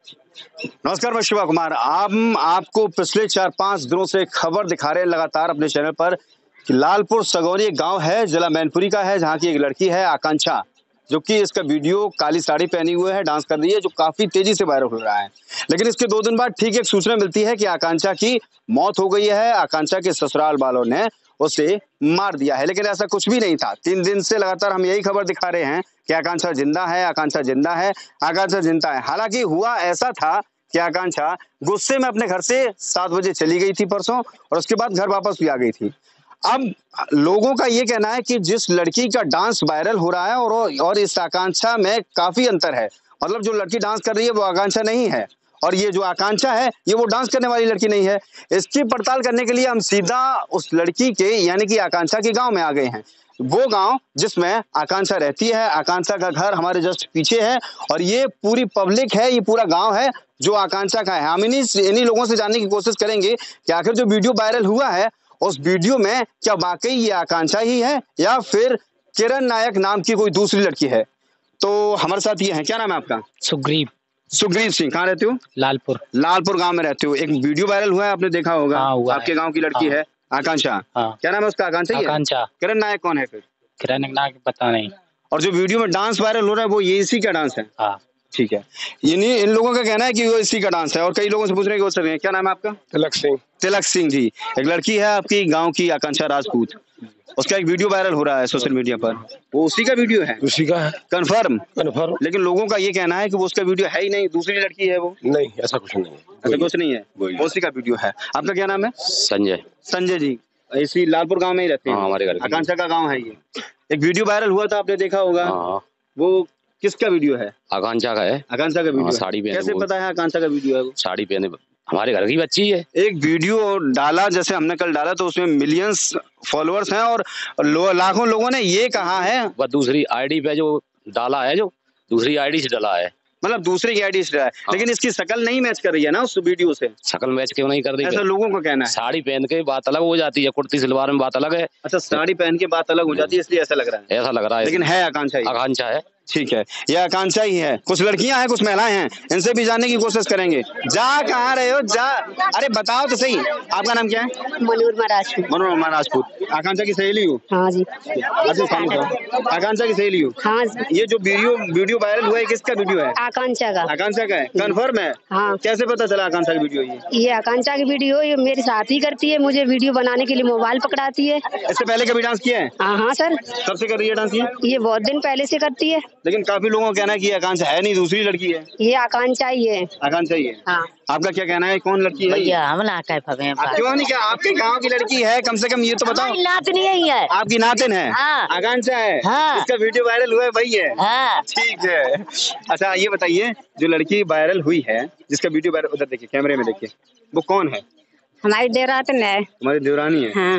नमस्कार, मैं शिवा कुमार। हम आपको पिछले 4-5 दिनों से खबर दिखा रहे हैं लगातार अपने चैनल पर कि लालपुर सगौली एक गांव है, जिला मैनपुरी का है, जहां की एक लड़की है आकांक्षा, जो कि इसका वीडियो काली साड़ी पहनी हुए है, डांस कर रही है, जो काफी तेजी से वायरल हो रहा है। लेकिन इसके 2 दिन बाद ठीक एक सूचना मिलती है कि आकांक्षा की मौत हो गई है। आकांक्षा के ससुराल वालों ने उसे मार दिया है, लेकिन ऐसा कुछ भी नहीं था। 3 दिन से लगातार हम यही खबर दिखा रहे हैं कि आकांक्षा जिंदा है, आकांक्षा जिंदा है, आकांक्षा जिंदा है। हालांकि हुआ ऐसा था कि आकांक्षा गुस्से में अपने घर से 7 बजे चली गई थी परसों, और उसके बाद घर वापस भी आ गई थी। अब लोगों का ये कहना है कि जिस लड़की का डांस वायरल हो रहा है और इस आकांक्षा में काफी अंतर है। मतलब जो लड़की डांस कर रही है वो आकांक्षा नहीं है, और ये जो आकांक्षा है ये वो डांस करने वाली लड़की नहीं है। इसकी पड़ताल करने के लिए हम सीधा उस लड़की के यानी कि आकांक्षा के गांव में आ गए हैं। वो गांव जिसमें आकांक्षा रहती है। आकांक्षा का घर हमारे जस्ट पीछे है, और ये पूरी पब्लिक है, ये पूरा गांव है जो आकांक्षा का है। हम इन्हीं लोगों से जानने की कोशिश करेंगे कि आखिर जो वीडियो वायरल हुआ है उस वीडियो में क्या वाकई ये आकांक्षा ही है या फिर किरण नायक नाम की कोई दूसरी लड़की है। तो हमारे साथ ये है, क्या नाम है आपका? सुग्रीव। सुग्रीव सिंह। कहाँ रहते हो? लालपुर। लालपुर गांव में रहते हो। एक वीडियो वायरल हुआ है, आपने देखा होगा। हाँ, हुआ आपके है। गांव की लड़की हाँ। है आकांक्षा। हाँ। क्या नाम है उसका? आकांक्षा ही है? आकांक्षा। किरण नायक कौन है फिर? किरण नायक पता नहीं। और जो वीडियो में डांस वायरल हो रहा है वो ये इसी का डांस है? हाँ। ठीक है। इन लोगों का कहना है कि वो इसी का डांस है, और कई लोगों से पूछ रहे हैं कि वो सर क्या नाम है आपका? तिलक सिंह। तिलक सिंह जी। एक लड़की है आपकी गांव की, आकांक्षा राजपूत, उसका एक वीडियो वायरल हो रहा है सोशल मीडिया पर। वो उसी का वीडियो है? उसी का है। कंफर्म? कंफर्म। लेकिन लोगों का ये कहना है कि वो उसका वीडियो है ही नहीं, दूसरी लड़की है वो। नहीं, ऐसा कुछ नहीं है। ऐसा कुछ नहीं है, उसी का वीडियो है। आपका क्या नाम है? संजय। संजय जी। इसी लालपुर गांव में ही रहते हैं? हाँ, हमारे घर आकांक्षा का गांव है ये। एक वीडियो वायरल हुआ था, आपने देखा होगा। हाँ। वो किसका वीडियो है? आकांक्षा का है। आकांक्षा का वीडियो। साड़ी पहने। कैसे पता है आकांक्षा का वीडियो है वो? साड़ी पहने, हमारे घर की बच्ची है। एक वीडियो डाला, जैसे हमने कल डाला, तो उसमें मिलियंस फॉलोअर्स हैं और लाखों लोगों ने ये कहा है। वह दूसरी आईडी पे जो डाला है, जो दूसरी आईडी से डाला है, मतलब दूसरे की आईडी से डाला है। हाँ। लेकिन इसकी शक्ल नहीं मैच कर रही है ना उस वीडियो से। शक्ल मैच क्यों नहीं कर रही? ऐसा लोगों का कहना है। साड़ी पहन के बात अलग हो जाती है, कुर्ती सलवार में बात अलग है। अच्छा, साड़ी पहन के बात अलग हो जाती है, इसलिए ऐसा लग रहा है। ऐसा लग रहा है, लेकिन है आकांक्षा ही। आकांक्षा है। ठीक है, ये आकांक्षा ही है। कुछ लड़कियां हैं, कुछ महिलाएं हैं, इनसे भी जानने की कोशिश करेंगे। जा कहाँ रहे हो? जा, अरे बताओ तो सही, आपका नाम क्या है? मनोरमा राजपूत। मनोरमा राजपूत। आकांक्षा की सहेली हो? हाँ जी। अच्छा, आकांक्षा की सहेली हो? हाँ। ये जो वीडियो वायरल हुआ है, किसका वीडियो है? आकांक्षा का। आकांक्षा का है? कंफर्म है? हाँ। कैसे पता चला आकांक्षा की वीडियो? ये आकांक्षा की वीडियो, ये मेरे साथ ही करती है, मुझे वीडियो बनाने के लिए मोबाइल पकड़ाती है। इससे पहले कभी डांस किया है? हाँ सर। कब से कर रही है डांस ये बहुत दिन पहले से करती है। लेकिन काफी लोगों का कहना है कि आकांक्षा है नहीं, दूसरी लड़की है। ये आकांक्षा ही है। आकांक्षा ही है? हाँ। आपका क्या कहना है, कौन लड़की है? हम ना कह पाए। क्यों नहीं? क्या आपके गांव की लड़की है? कम से कम ये तो बताओ। नातनी ही है। आपकी नातिन है? हाँ। आकांक्षा है? हाँ। इसका वीडियो वायरल हुआ है, वही है? हाँ। ठीक है। अच्छा, ये बताइए, जो लड़की वायरल हुई है, जिसका वीडियो वायरल, उधर देखिए, कैमरे में देखिए, वो कौन है? हमारी देवरातन है। हमारी देवरानी है? हाँ।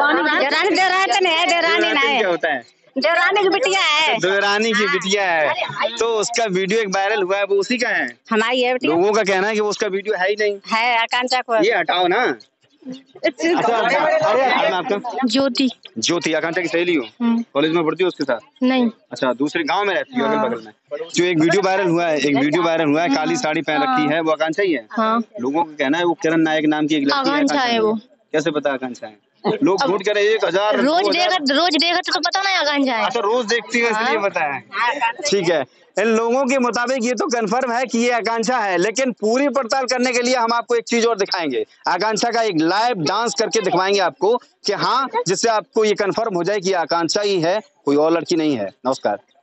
देवरातन है। देवरानी नहीं क्या होता है? देवरानी की बिटिया है। देवरानी की बिटिया है, तो उसका वीडियो एक वायरल हुआ है, वो उसी का है? हमारी है बिटिया। लोगों का कहना है कि वो उसका वीडियो है ही नहीं। है आकांक्षा को। ये हटाओ ना। अच्छा, अरे आपका? ज्योति। ज्योति। आकांक्षा की सहेली हो? कॉलेज में पढ़ती हो उसके साथ? नहीं। अच्छा, दूसरे गांव में रहती हो? अगल बगल में। जो एक वीडियो वायरल हुआ है, काली साड़ी पहन रखी है, वो आकांक्षा ही है? हाँ। लोगों का कहना है वो किरण नायक नाम की एक लड़की है। आकांक्षा है वो। कैसे पता आकांक्षा है? लोग वोट करें 1000 रोज देखा तो पता नहीं आकांक्षा है। अच्छा, रोज देखती है इसलिए पता है। ठीक है, इन लोगों के मुताबिक ये तो कंफर्म है कि ये आकांक्षा है, लेकिन पूरी पड़ताल करने के लिए हम आपको एक चीज और दिखाएंगे। आकांक्षा का एक लाइव डांस करके दिखवाएंगे आपको कि हाँ, जिससे आपको ये कंफर्म हो जाए कि आकांक्षा ही है, कोई और लड़की नहीं है। नमस्कार।